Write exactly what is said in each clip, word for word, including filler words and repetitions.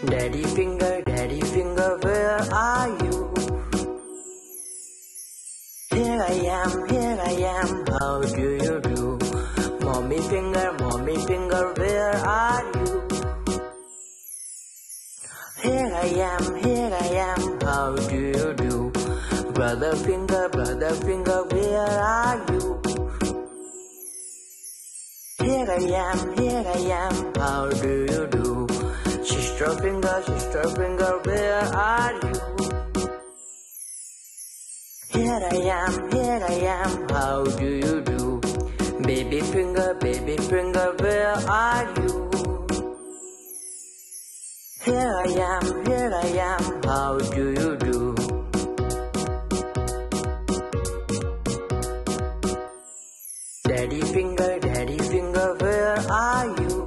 Daddy finger, daddy finger, where are you? Here I am, here I am, how do you do? Mommy finger, mommy finger, where are you? Here I am, here I am, how do you do? Brother finger, brother finger, where are you? Here I am, here I am, how do you do? Sister finger, sister finger, where are you? Here I am, here I am, how do you do? Baby finger, baby finger, where are you? Here I am, here I am, how do you do? Daddy finger, daddy finger, where are you?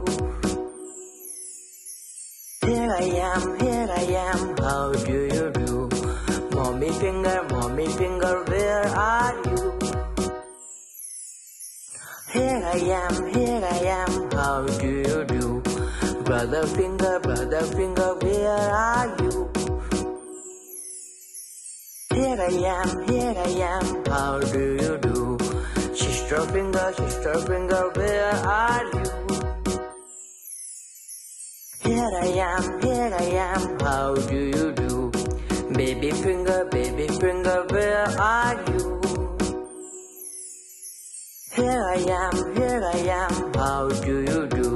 Here I am, here I am, how do you do? Mommy finger, mommy finger, where are you? Here I am, here I am, how do you do? Brother finger, brother finger, where are you? Here I am, here I am, how do you do? Sister finger, sister finger, where are you? Here I am, here I am, how do you do? Baby finger, baby finger, where are you? Here I am, here I am, how do you do?